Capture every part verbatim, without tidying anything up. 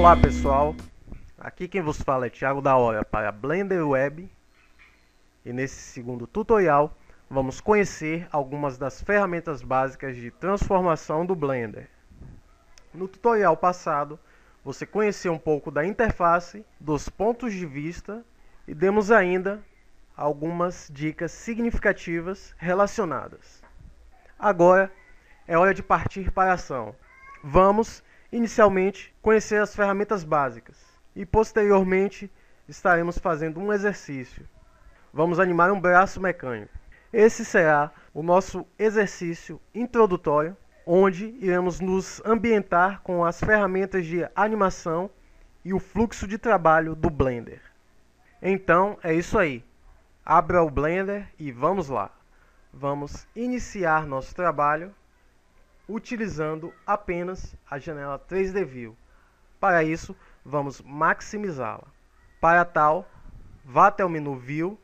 Olá pessoal, aqui quem vos fala é Thiago da Hora para Blender Web e nesse segundo tutorial vamos conhecer algumas das ferramentas básicas de transformação do Blender. No tutorial passado você conheceu um pouco da interface, dos pontos de vista e demos ainda algumas dicas significativas relacionadas. Agora é hora de partir para a ação. Vamos inicialmente conhecer as ferramentas básicas e posteriormente estaremos fazendo um exercício. Vamos animar um braço mecânico. Esse será o nosso exercício introdutório, onde iremos nos ambientar com as ferramentas de animação e o fluxo de trabalho do Blender. Então é isso aí. Abra o Blender e vamos lá. Vamos iniciar nosso trabalho utilizando apenas a janela três D View. Para isso, vamos maximizá-la. Para tal, vá até o menu View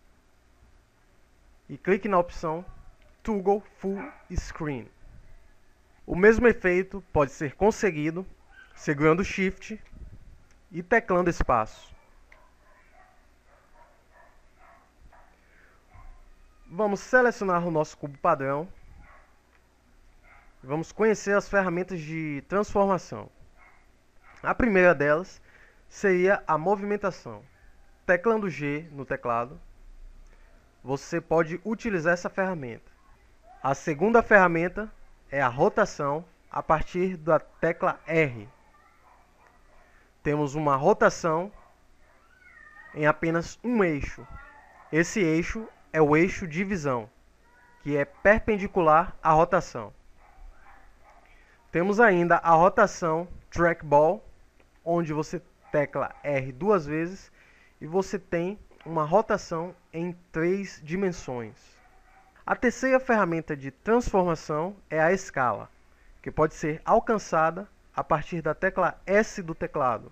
e clique na opção Toggle Full Screen. O mesmo efeito pode ser conseguido segurando Shift e teclando espaço. Vamos selecionar o nosso cubo padrão. Vamos conhecer as ferramentas de transformação. A primeira delas seria a movimentação. Teclando G no teclado, você pode utilizar essa ferramenta. A segunda ferramenta é a rotação a partir da tecla R. Temos uma rotação em apenas um eixo. Esse eixo é o eixo de visão, que é perpendicular à rotação. Temos ainda a rotação Trackball, onde você tecla R duas vezes e você tem uma rotação em três dimensões. A terceira ferramenta de transformação é a escala, que pode ser alcançada a partir da tecla S do teclado.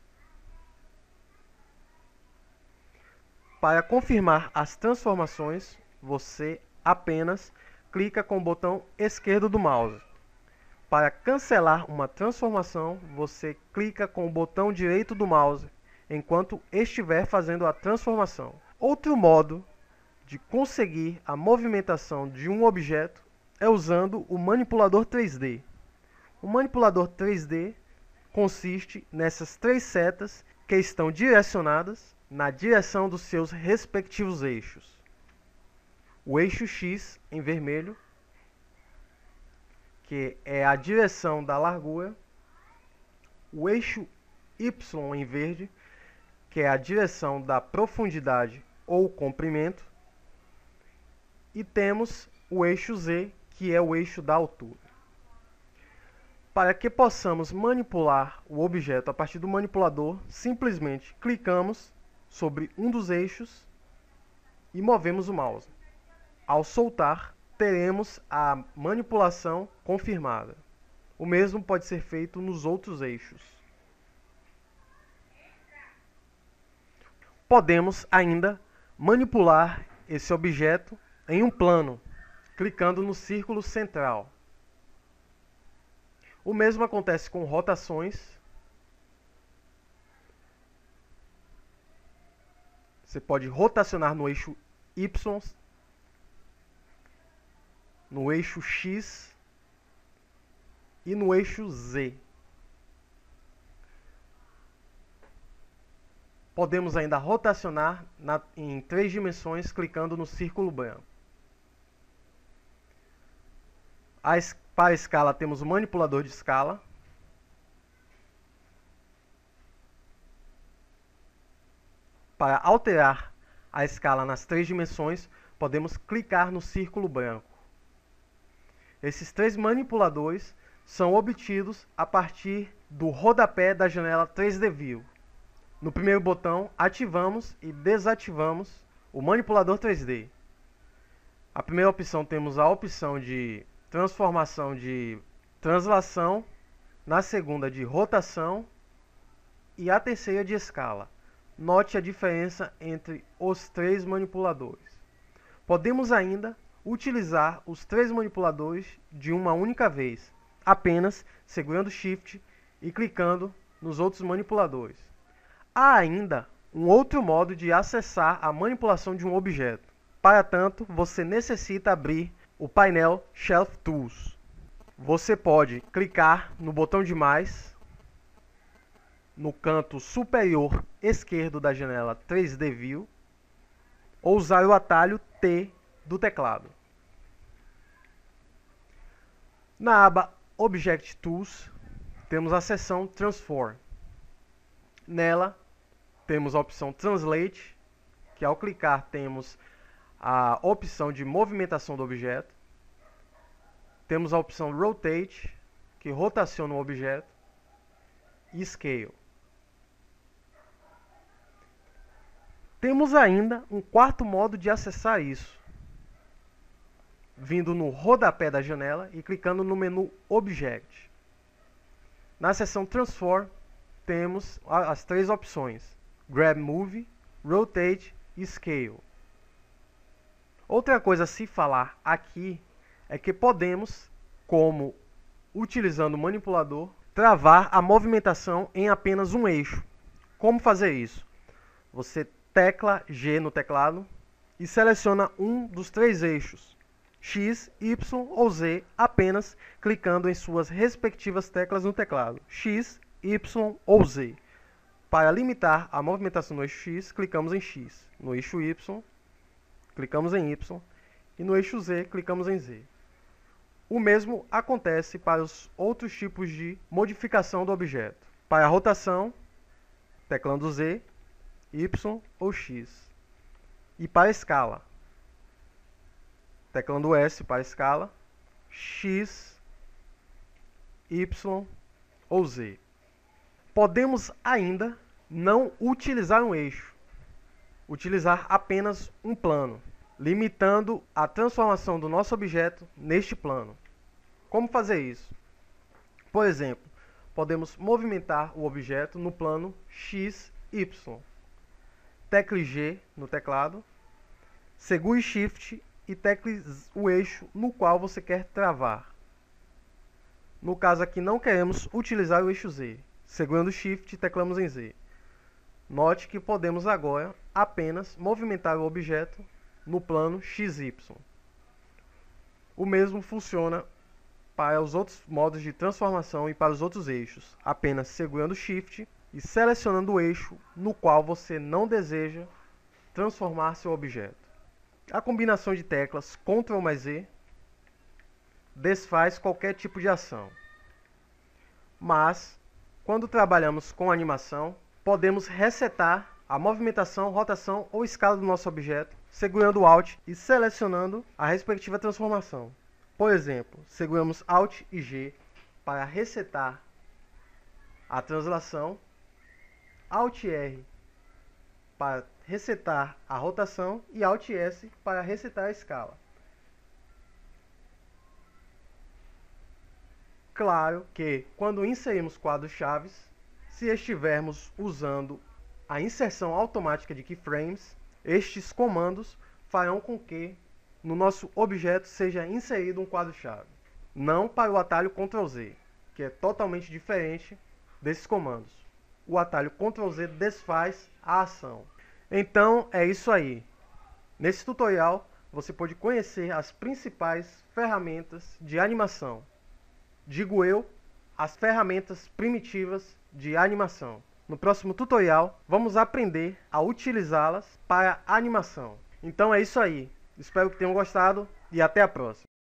Para confirmar as transformações, você apenas clica com o botão esquerdo do mouse. Para cancelar uma transformação, você clica com o botão direito do mouse enquanto estiver fazendo a transformação. Outro modo de conseguir a movimentação de um objeto é usando o manipulador três D. O manipulador três D consiste nessas três setas que estão direcionadas na direção dos seus respectivos eixos. O eixo X em vermelho, que é a direção da largura, o eixo Y em verde, que é a direção da profundidade ou comprimento, e temos o eixo Z, que é o eixo da altura. Para que possamos manipular o objeto a partir do manipulador, simplesmente clicamos sobre um dos eixos e movemos o mouse. Ao soltar, teremos a manipulação confirmada. O mesmo pode ser feito nos outros eixos. Podemos ainda manipular esse objeto em um plano, clicando no círculo central. O mesmo acontece com rotações. Você pode rotacionar no eixo Y, no eixo X e no eixo Z. Podemos ainda rotacionar na, em três dimensões clicando no círculo branco. A, para a escala temos o manipulador de escala. Para alterar a escala nas três dimensões, podemos clicar no círculo branco. Esses três manipuladores são obtidos a partir do rodapé da janela três D View. No primeiro botão, ativamos e desativamos o manipulador três D. A primeira opção temos a opção de transformação de translação, na segunda de rotação e a terceira de escala. Note a diferença entre os três manipuladores. Podemos ainda utilizar os três manipuladores de uma única vez, apenas segurando Shift e clicando nos outros manipuladores. Há ainda um outro modo de acessar a manipulação de um objeto. Para tanto, você necessita abrir o painel Shelf Tools. Você pode clicar no botão de mais no canto superior esquerdo da janela três D View ou usar o atalho T do teclado. Na aba Object Tools, temos a seção Transform. Nela, temos a opção Translate, que ao clicar temos a opção de movimentação do objeto. Temos a opção Rotate, que rotaciona o objeto, e Scale. Temos ainda um quarto modo de acessar isso, vindo no rodapé da janela e clicando no menu Object. Na seção Transform, temos as três opções: Grab Move, Rotate e Scale. Outra coisa a se falar aqui é que podemos, como utilizando o manipulador, travar a movimentação em apenas um eixo. Como fazer isso? Você tecla G no teclado e seleciona um dos três eixos, X, Y ou Z, apenas clicando em suas respectivas teclas no teclado, X, Y ou Z. Para limitar a movimentação no eixo X, clicamos em X. No eixo Y, clicamos em Y. E no eixo Z, clicamos em Z. O mesmo acontece para os outros tipos de modificação do objeto. Para a rotação, teclando Z, Y ou X. E para a escala, teclando S para a escala, X, Y ou Z. Podemos ainda não utilizar um eixo, utilizar apenas um plano, limitando a transformação do nosso objeto neste plano. Como fazer isso? Por exemplo, podemos movimentar o objeto no plano X Y. Tecle G no teclado, segure Shift e tecle o eixo no qual você quer travar. No caso aqui não queremos utilizar o eixo Z. Segurando Shift, teclamos em Z. Note que podemos agora apenas movimentar o objeto no plano X Y. O mesmo funciona para os outros modos de transformação e para os outros eixos, apenas segurando Shift e selecionando o eixo no qual você não deseja transformar seu objeto. A combinação de teclas Ctrl mais Z desfaz qualquer tipo de ação. Mas, quando trabalhamos com animação, podemos resetar a movimentação, rotação ou escala do nosso objeto, segurando Alt e selecionando a respectiva transformação. Por exemplo, seguramos Alt e G para resetar a translação, Alt R para resetar a rotação e Alt S para resetar a escala. Claro que, quando inserimos quadros-chave, se estivermos usando a inserção automática de keyframes, estes comandos farão com que no nosso objeto seja inserido um quadro-chave, não para o atalho Ctrl Z, que é totalmente diferente desses comandos. O atalho Ctrl Z desfaz a ação. Então é isso aí. Nesse tutorial você pode conhecer as principais ferramentas de animação. Digo eu, as ferramentas primitivas de animação. No próximo tutorial vamos aprender a utilizá-las para animação. Então é isso aí. Espero que tenham gostado e até a próxima.